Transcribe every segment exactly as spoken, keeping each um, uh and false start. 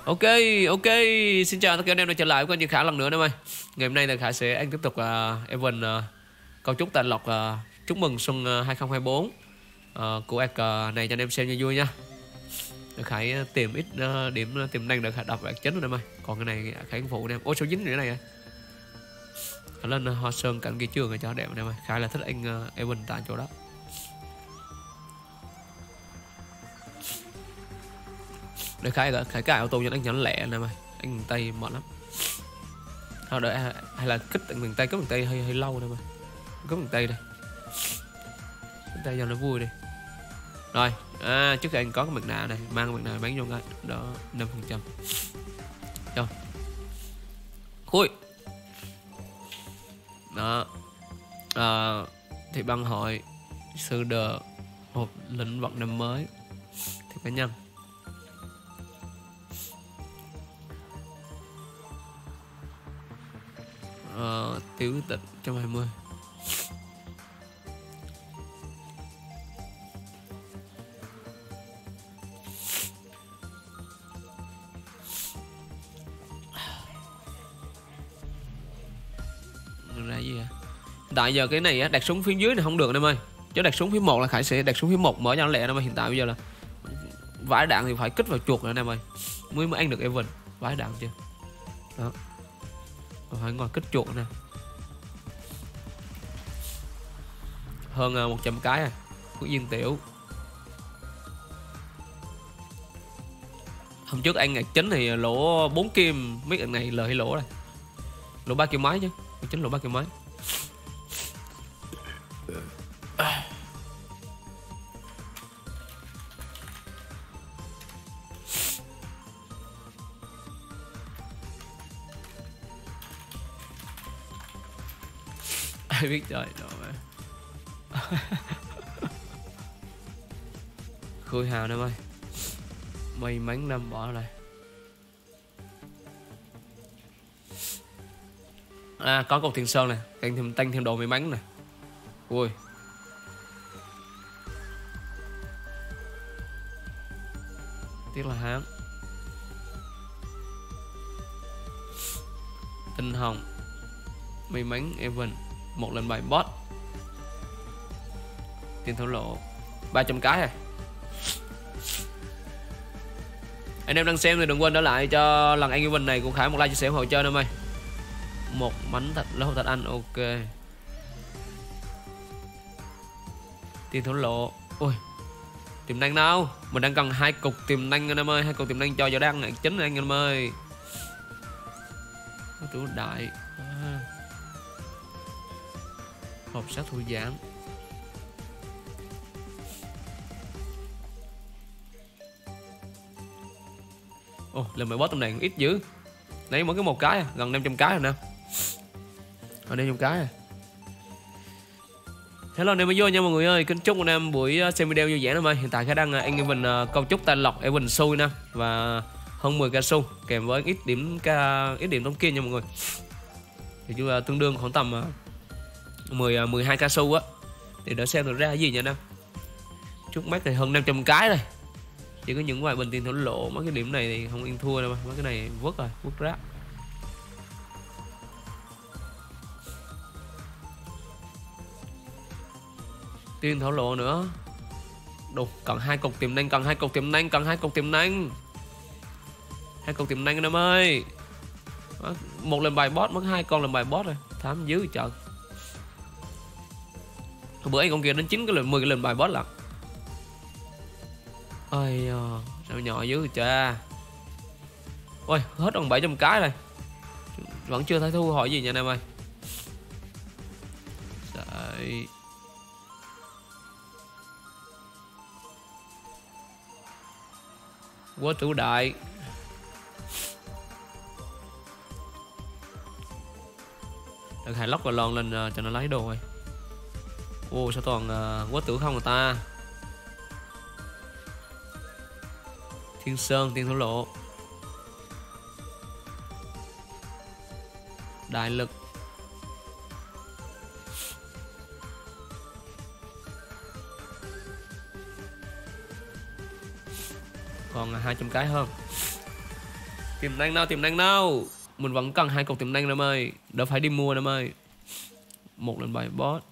Ok, ok, xin chào tất cả anh em đã trở lại với kênh Khải lần nữa em ơi. Ngày hôm nay thì Khải sẽ anh tiếp tục uh, event uh, cầu chúc tài lộc uh, chúc mừng xuân uh, hai không hai bốn uh, của ạc uh, này cho anh em xem cho vui nha. Để Khải uh, tìm ít uh, điểm uh, tiềm năng để Khải đọc ạc chính rồi em ơi. Còn cái này Khải cũng phụ em. Ôi số dính nữa này. Khải lên uh, hoa sơn cạnh kia trường rồi cho đẹp em ơi. Khải là thích anh uh, event tại chỗ đó. Để Khải Khải cài auto cho anh nhắn lẹ em ơi. Anh miền Tây mệt lắm. Thôi đợi hay là kích tận miền Tây, có miền Tây hơi hơi lâu đây mà. Có miền Tây đây. Miền Tây cho nó vui đi. Rồi, à, trước khi anh có cái mặt nạ này, mang cái mặt nạ bán vô cái đó năm phần trăm. Cho. Khui. Đó. À, thì băng hội sư đờ một lĩnh vực năm mới thì cá nhân. Uh, tiểu tịch một trăm hai mươi. Ra gì à? Tại giờ cái này á, đặt súng phía dưới này không được em ơi. Chứ đặt súng phía một là Khải sẽ đặt súng phía một mở cho nó lẹ em ơi. Hiện tại bây giờ là vãi đạn thì phải kích vào chuột nữa em ơi. Mới mới ăn được event. Vãi đạn chưa? Đó. Phải ngồi kích chuột nè. Hơn một trăm cái à. Của viên tiểu. Hôm trước anh ngạc chính thì lỗ bốn kim. Mấy cái này lời hay lỗ đây. Lỗ ba kim mấy chứ. Chính lỗ ba kim mấy. Ai biết trời đâu mà. Khôi hào em ơi. May mắn năm bỏ này. À có cục thiền sơn này, tăng thêm tăng thêm đồ may mắn này. Ui. Tiếc là hám. Tinh hồng. May mắn event một lần bài boss. Tiền thổ lộ ba trăm cái rồi. Anh em đang xem thì đừng quên để lại cho lần anh event này cũng Khải một like chia sẻ hỗ trợ em ơi. Một bánh thịt lớp thịt anh ok. Tiền thổ lộ. Ui. Tiềm năng đâu? Mình đang cần hai cục tiềm năng anh em ơi, hai cục tiềm năng cho giờ đang ngạn chính anh em ơi. Tủ đại. À. Hộp sát thủ giảm. Ồ, lần mày boss tầm này ít dữ. Nãy mỗi cái một cái à, gần năm trăm cái rồi nè. Gần năm trăm cái à. Hello anh em vô nha mọi người ơi, kính chúc anh em buổi xem video vui vẻ em ơi. Hiện tại Khải đang anh event uh, câu chúc tài lộc event xui nè và hơn mười ca xu kèm với ít điểm ca ít điểm tống kiên nha mọi người. Thì chúng ta tương đương khoảng tầm uh, mười mười hai ca xu á. Thì đỡ xem được ra cái gì nha anh em. Trước mắt thì hơn năm trăm cái rồi. Chỉ có những vài bình tiền thổ lộ mấy cái điểm này thì không yên thua đâu, mấy cái này vứt rồi, vứt rác. Tiền thổ lộ nữa. Đồ, cần hai cục tiềm năng, cần hai cục tiềm năng, cần hai cục tiềm năng. Hai cục tiềm năng anh em ơi. Một lần bài boss mất hai con lần bài boss rồi, thám dữ trời. Bữa anh con kia đến chín cái lần mười cái lần bài boss lận. Ôi sao nhỏ dữ cha. Ôi hết còn bảy trăm cái này. Vẫn chưa thấy thu hỏi gì nha anh em ơi. Đấy. Quá chủ đại. Được hai lóc và lon lên uh, cho nó lấy đồ rồi. Ô sao toàn uh, quá tử không người ta. Thiên Sơn, Tiên Thổ Lộ. Đại lực. Còn hai trăm cái hơn. Tiềm năng đâu, tiềm năng đâu. Mình vẫn cần hai cục tiềm năng em ơi, đâu phải đi mua em ơi. Một lần bài boss.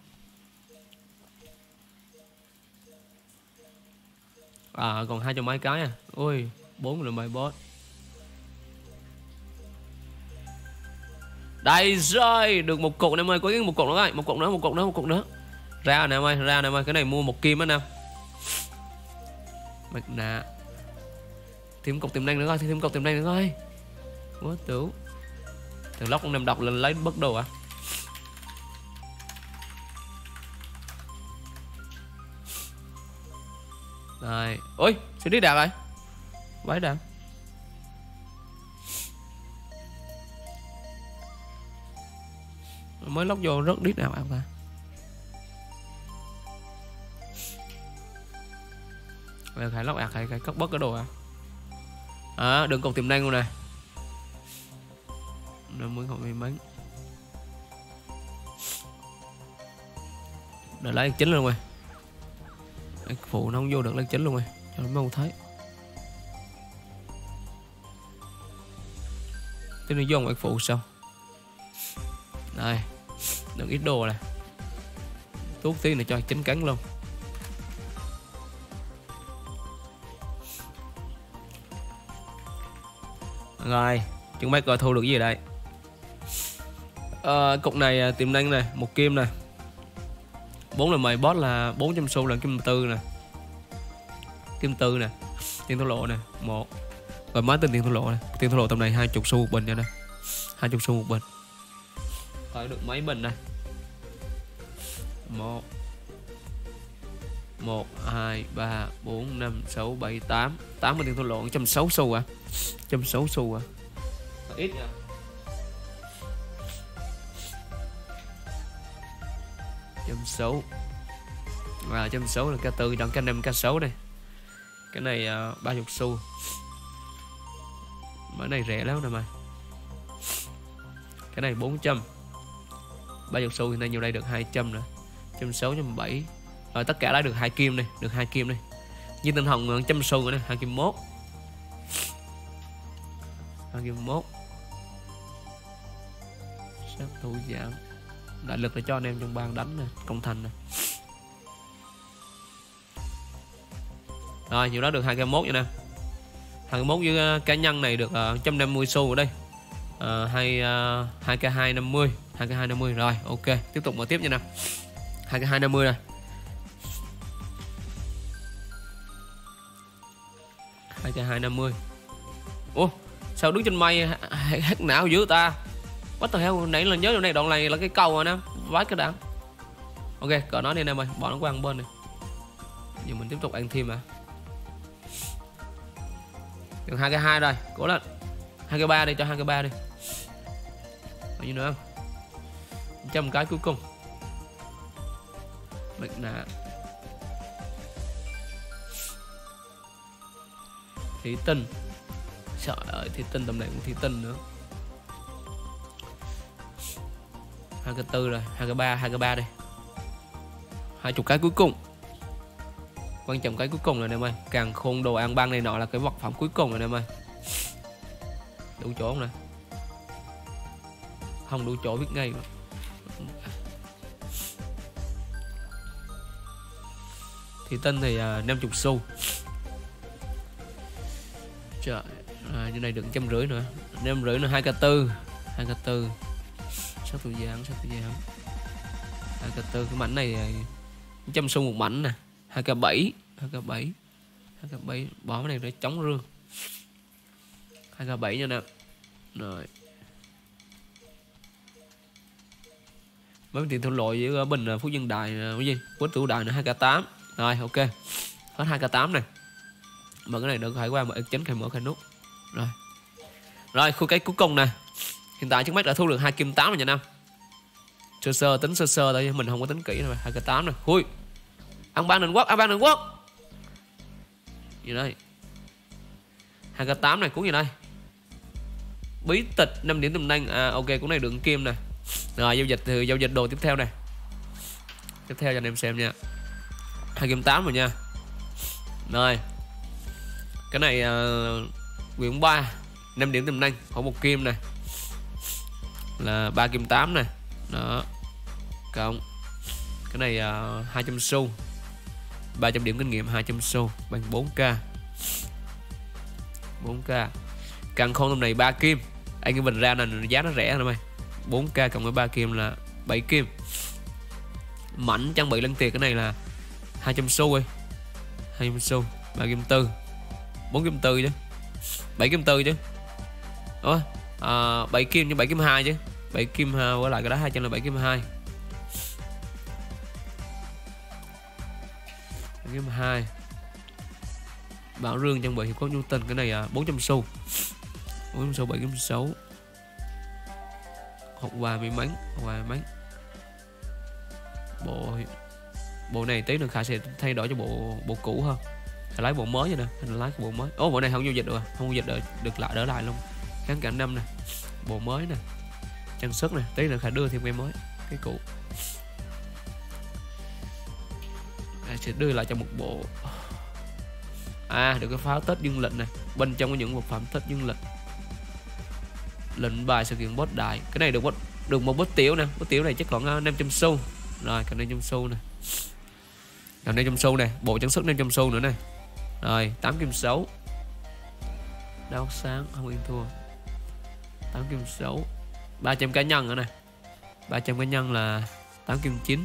À còn hai trăm mấy cái à. Ôi, bốn lần bài boss. Đây rồi, được một cục em ơi, có cái một cục nữa rồi, một cục nữa, một cục nữa, một cục nữa. Ra nè em ơi, ra nè em ơi, cái này mua một kim á nè. Mặt nạ. Thêm cục tiềm năng nữa coi, thêm cục tiềm năng nữa coi. Quá tử. Thằng lóc con nằm đọc lên lấy bất đồ à. Rồi, ôi, xử lý đạt rồi. Vãi đạt. Mới lóc vô rất đít nào ăn ta. Bây phải lóc ạc hay cất bớt cái đồ à. À, đừng cục tiềm năng luôn nè. năm mươi không may mắn. Để lấy chính luôn rồi. Phụ nó không vô được lấy chính luôn rồi. Cho nó không thấy. Thế nó vô một phụ sao. Đây. Đừng ít đồ nè. Tuốt tí này cho chính cắn luôn. Rồi, chúng mấy coi thu được gì đây. À, cục này tiềm năng này, một kim này. Bốn lần mày boss là bốn trăm xu là kim tư nè. Kim tư nè. Tiền thổ lộ nè, một. Rồi mới tên tiền thổ lộ nè. Tiền thổ lộ tầm này hai mươi xu một bình nha nè. hai mươi xu một bình. Coi được mấy bình này. Một. Một, hai, ba, bốn, năm, sáu, bảy, tám. Tám mươi tiền thổ lộ một trăm sáu mươi xu à. một trăm sáu mươi xu à. Ít nha. một trăm sáu mươi. Và một trăm sáu mươi là ca tư, đón ca năm, ca sáu này. Cái này uh, ba mươi xu. Cái này rẻ lắm nè mày. Cái này bốn trăm. ba mươi xu thì nay nhiều đây được hai trăm nữa. một trăm sáu mươi, một trăm bảy mươi. Rồi tất cả đã được hai kim này, được hai kim này. Như tinh hồng một trăm xu nữa này, hai kim mốt. hai kim mốt. Sát thủ giảm. Đại lực để cho anh em trong bang đánh nè, công thành nè. Rồi, nhiều đó được hai kim mốt nha nè. hai kim mốt với uh, cá nhân này được uh, một trăm năm mươi xu ở đây. Uh, hai uh, hai k hai năm mươi, hai k hai năm mươi rồi, ok, tiếp tục mở tiếp nha nè. hai k hai năm mươi này. hai k hai năm mươi. Ủa, sao đứng trên mây hát não dữ ta? What the hell, nãy là nhớ điều này, đoạn này là cái câu rồi nè, vái cái đạn. Ok, cỡ nó đi anh em ơi, bỏ nó qua ăn bên này. Giờ mình tiếp tục ăn thêm à. Được hai k hai rồi, cố lên. hai k ba đi, cho hai k ba đi. Bao nhiêu nữa không? một trăm cái cuối cùng. Mặt nạ. Thủy tinh. Trời ơi, thủy tinh tầm này cũng thủy tinh nữa. hai k tư rồi, hai k ba, hai k ba đi. hai mươi cái cuối cùng. Quan trọng cái cuối cùng rồi anh em ơi. Càng khôn đồ ăn băng này nọ là cái vật phẩm cuối cùng rồi anh em ơi. Đủ chỗ không nè? Không đủ chỗ biết ngay mà. Thì tinh thì uh, năm mươi xu. Trời, à, như này được một trăm rưỡi nữa. năm rưỡi nữa, hai k tư. hai k tư. Sát thủ giáng, sát thủ giáng. hai k tư, cái mảnh này một trăm xu một mảnh nè. hai k bảy, hai k bảy. hai k bảy, bỏ cái này để chống rương. hai k bảy nha nè. Rồi. Mấy tiền thua lội với bình Phú Dân Đài cái gì? Quýt Tủ Đài nữa hai k tám. Rồi ok. Hết hai k tám này. Mở cái này được, khai qua mở chính khai mở khai nút. Rồi. Rồi, khu cái cuối cùng nè. Hiện tại trước mắt đã thu được hai kim tám rồi nha Nam. Sơ sơ tính sơ sơ thôi, mình không có tính kỹ rồi. hai k tám này. Ui. Ăn ban Ninh Quốc, ăn ban Ninh Quốc. Gì đây? hai k tám này cuốn gì đây? Bí tịch năm điểm tiềm năng. À ok, cuốn này được kim nè. Rồi giao dịch thì giao dịch đồ tiếp theo này. Tiếp theo cho anh em xem nha. hai kim tám rồi nha. Rồi. Cái này uh, quyển ba năm điểm tiềm năng, có một kim này là ba kim tám này đó, cộng cái này uh, hai trăm xu, ba trăm điểm kinh nghiệm, hai trăm xu bằng bốn k, bốn k. Căn khôn tầm này ba kim, anh em mình ra là giá nó rẻ rồi mày, bốn k cộng với ba kim là bảy kim. Mảnh trang bị lân tiền cái này là hai trăm xu đi, hai trăm xu, ba kim tư, bốn kim tư chứ, bảy kim tư chứ. Ủa, à, bảy kim chứ, bảy kim hai chứ, bảy kim hai với lại cái đó hai trăm là bảy kim hai, bảy kim hai. Bảo rương trang bị thì có Newton cái này à, bốn trăm xu, bốn trăm xu, bảy kim sáu. Hộp quà may mắn, hộp quà may mắn. Bộ bộ này tí nữa Khải sẽ thay đổi cho bộ bộ cũ hơn, Khải lấy bộ mới vậy nè, Khải lấy bộ mới. Ô bộ này không giao dịch được, không giao dịch được, được lại đỡ lại luôn. Kháng cảnh năm nè, bộ mới nè, trang sức nè, tí nữa Khải đưa thêm cái mới, cái cũ. Khải sẽ đưa lại cho một bộ. À được cái pháo Tết dương lịch này, bên trong có những vật phẩm Tết dương lịch. Lệnh bài sự kiện boss đại, cái này được được một boss tiểu nè, boss tiểu này chắc khoảng năm trăm xu. Rồi còn năm trăm xu này, còn năm trăm xu này, bộ trang sức năm trăm xu nữa này. Rồi tám kim sáu, đau sáng không yên thua, tám kim sáu, ba trăm cá nhân nữa này, ba trăm cá nhân là tám kim chín,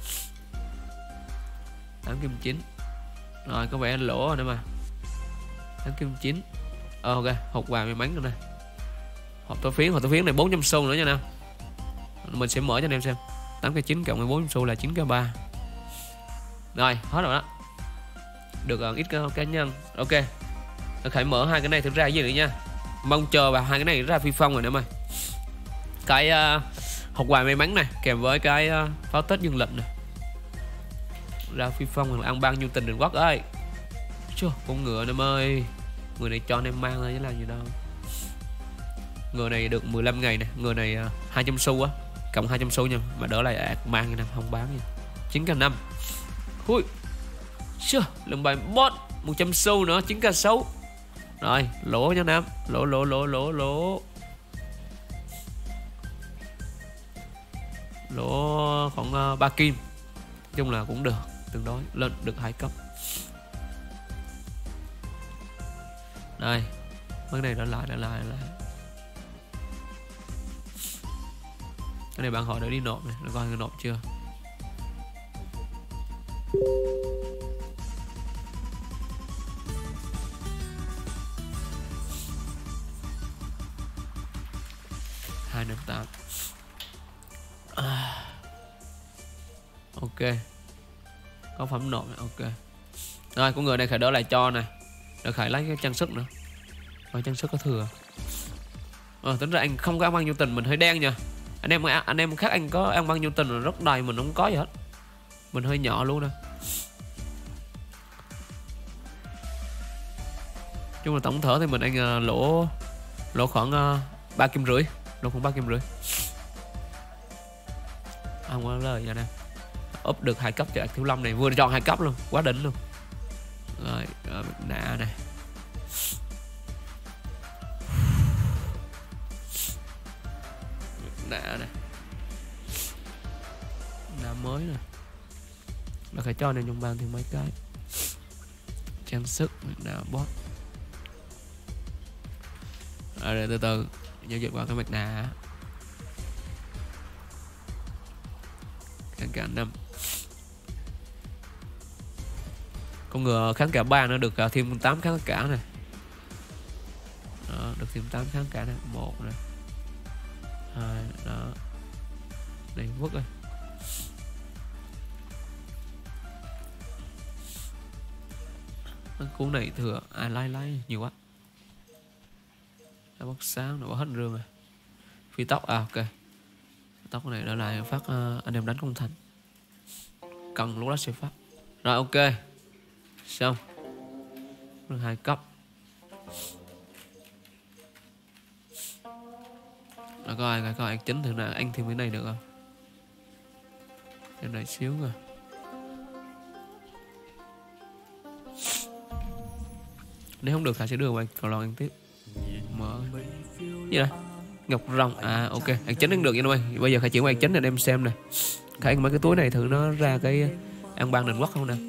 tám kim chín. Rồi có vẻ lỗ rồi nữa mà, tám kim chín. Ờ, ok, hộp quà may mắn nữa này, hộp tố phiến, hộp tố phiến này bốn trăm xu nữa nha nào. Mình sẽ mở cho anh em xem, tám k chín cộng với bốn trăm xu là chín k ba. Rồi hết rồi đó, được uh, ít cá nhân. Ok, Khải mở hai cái này thử ra cái gì nữa nha, mong chờ vào hai cái này ra phi phong rồi nữa mày. Cái uh, hộp quà may mắn này kèm với cái uh, pháo Tết dương lịch này, ra phi phong là ăn bao nhiêu tình Đình Quốc ơi. Chưa, con ngựa em ơi, người này cho anh em mang thôi chứ làm gì đâu. Người này được mười lăm ngày nè, người này uh, hai trăm xu á, cộng hai trăm xu nha, mà đỡ lại ạc mang như năm không bán nha. chín k năm. Ui. Chưa, lần bài bot một trăm xu nữa, chín k sáu. Rồi, lỗ nha Nam, lỗ lỗ lỗ lỗ lỗ. Lỗ khoảng uh, ba kim. Nói chung là cũng được, tương đối lên được hai cấp. Đây, cái này đã lại đã lại đã lại. Cái này bạn hỏi đã đi nộp này, coi người nộp chưa. Hai năm tám. À. Ok, có phẩm nộp này, ok. Rồi con người này Khải đỡ lại cho này, để Khải lấy cái trang sức nữa. Rồi trang sức có thừa. Ờ, tính ra anh không có ăn bao nhiêu tình, mình hơi đen nha. Anh em anh em khác anh có ăn bao nhiêu tình rồi rất đầy, mình không có gì hết. Mình hơi nhỏ luôn nè. Chung là tổng thể thì mình anh uh, lỗ lỗ khoảng uh, ba kim rưỡi, lỗ khoảng ba kim rưỡi. Không có lời nha nè. Úp được hai cấp cho Thiếu Lâm này, vừa chọn hai cấp luôn, quá đỉnh luôn. Rồi, rồi nạ này. Nạ này. Nạ mới nè. Nó phải cho nên trong bàn thêm mấy cái. Trang sức, nạ bot. Rồi, rồi từ từ giao dịch qua cái mặt nạ. Kháng cả năm. Con ngựa kháng cả ba nó được thêm tám kháng cả này. Đó, được thêm tám kháng cả này, một này. Hai, đó. Đây vứt rồi. Cuốn này thừa, ai lấy lấy nhiều quá. Đã bóc sáng nó hết rương rồi. Phi tóc à, ok. Tóc này đã lại phát uh, anh em đánh không thành. Cần lúc đó sẽ phát. Rồi ok. Xong. Được hai cấp. Rồi coi coi coi anh chính thử nào anh thêm cái này được không? Cái này xíu rồi. Nếu không được Khải sẽ đưa qua còn lo anh tiếp. mở gì đây, ngọc rồng à, ok, ăn chính ăn được nha mọi người. Bây giờ Khải chuyển qua ăn chính để em xem nè. Khải mấy cái túi này thử nó ra cái ăn ban định quốc không nè.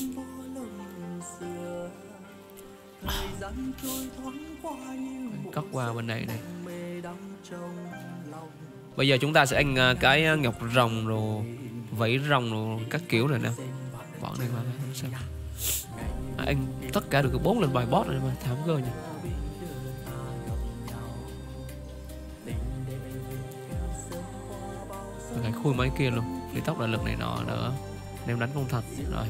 Cắt qua bên này này. Bây giờ chúng ta sẽ ăn cái ngọc rồng rồi vẫy rồng rồi các kiểu này nè. Bọn này mà xem. À, anh tất cả được bốn lần bài boss này mà thảm cơ nha. Phải khui máy kia luôn, đi tóc là lực này nọ nữa. Đem đánh không thật rồi.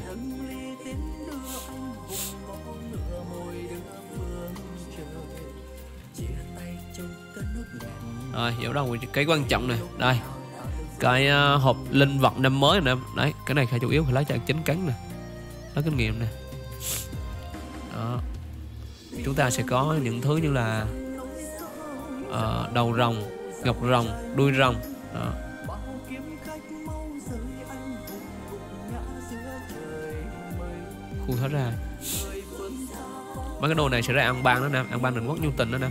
Rồi, dấu đầu cái quan trọng này, đây. Cái uh, hộp linh vật năm mới này nè. Đấy, cái này khá chủ yếu phải lấy cho chính cắn nè. Lấy kinh nghiệm nè. Đó. Chúng ta sẽ có những thứ như là uh, đầu rồng, ngọc rồng, đuôi rồng. Đó. Khui hết ra. Mấy cái đồ này sẽ ra ăn ban đó nè, ăn ban định quốc nhu tình đó nè.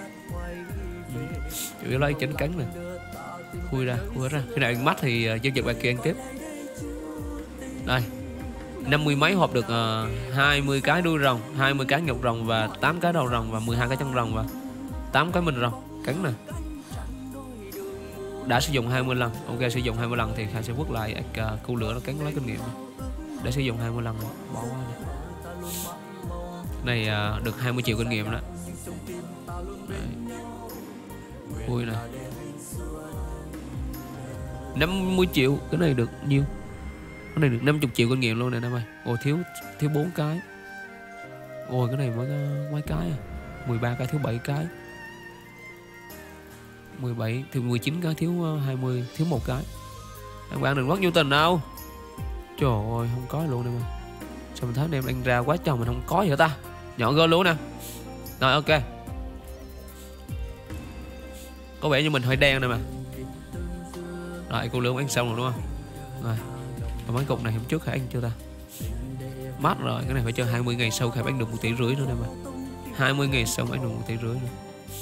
Chủ yếu lấy chính cắn nè. Khui ra, khui hết ra. Khi nào ăn mắt thì uh, giao dịch bài kia ăn tiếp. Đây. năm mươi mấy hộp được uh, hai mươi cái đuôi rồng, hai mươi cái ngọc rồng và tám cái đầu rồng và mười hai cái chân rồng và tám cái mình rồng. Cắn nè. Đã sử dụng hai mươi lần. Ok, sử dụng hai mươi lần thì Khải sẽ vứt lại uh, câu lửa nó cắn lấy kinh nghiệm. Để sử dụng hai mươi lần rồi. Bỏ qua này. Này uh, được hai mươi triệu kinh nghiệm đó. Đấy. Khui nè. năm mươi triệu, cái này được nhiêu? Cái này được năm mươi triệu kinh nghiệm luôn nè em ơi. Ồ, thiếu thiếu bốn cái. Ôi cái này mới có mấy cái à? mười ba cái thiếu bảy cái. mười bảy thì mười chín cái thiếu hai mươi, thiếu một cái. Em bạn đừng mất nhu tình đâu. Trời ơi, không có luôn em ơi. Sao mình thấy anh em anh ra quá trời mình không có gì hả ta? Nhỏ gơ luôn nè. Rồi ok. Có vẻ như mình hơi đen này mà. Rồi cô lương ăn xong rồi đúng không? Rồi. Và mấy cục này hôm trước Khải ăn chưa ta? Mát rồi, cái này phải chờ hai mươi ngày sau Khải ăn được một tỷ rưỡi nữa nè mà. hai mươi ngày sau ăn được một tỷ rưỡi nữa.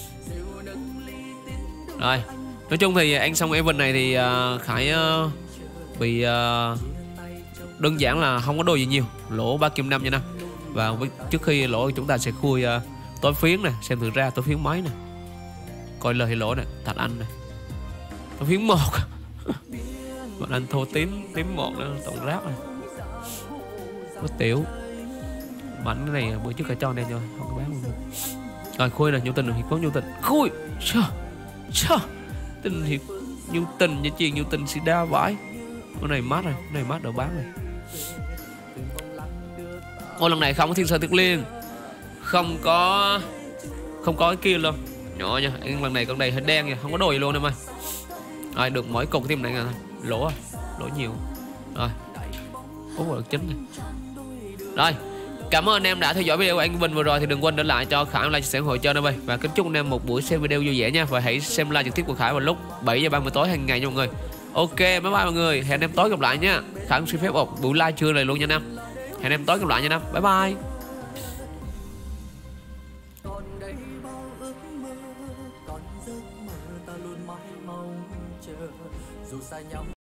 Rồi, nói chung thì ăn xong event này thì uh, Khải uh, bị uh, đơn giản là không có đồ gì nhiều, lỗ ba kim năm nha nè. Và trước khi lỗ chúng ta sẽ khui uh, tối phiến nè, xem thử ra tối phiến mấy nè. Coi lời lỗ nè, Thạch Anh nè. Tối phiến một. Bọn anh thô tím, tím một nữa, tổng rác này. Có tiểu. Bánh cái này bữa trước cả cho nên rồi, không có bán luôn. Rồi khui nè, nhu tình hiệp có nhu tình. Khui. Sao? Sao? Tình hiệp nhu tình, như chuyện nhu tình sẽ đa vãi. Cái này mát rồi, cái này mát đỡ bán này. Ôi lần này không có thiên sơn tuyết liên. Không có không có cái kia luôn. Nhỏ nha, lần này con này hơi đen nha, không có đồ gì luôn em ơi. Rồi được mỗi cục thêm này nè, lỗ à, lỗ nhiều. Rồi. Ủa được chính này. Rồi. Cảm ơn anh em đã theo dõi video của anh Vinh vừa rồi, thì đừng quên để lại cho Khải like chia sẻ hội chơi nữa vậy. Và kính chúc anh em một buổi xem video vui vẻ nha, và hãy xem live trực tiếp của Khải vào lúc bảy giờ ba mươi tối hàng ngày nha mọi người. Ok, bye bye mọi người, hẹn anh em tối gặp lại nha. Khải cũng xin phép một buổi live trưa này luôn nha anh em. Hẹn anh em tối gặp lại nha anh em. Bye bye.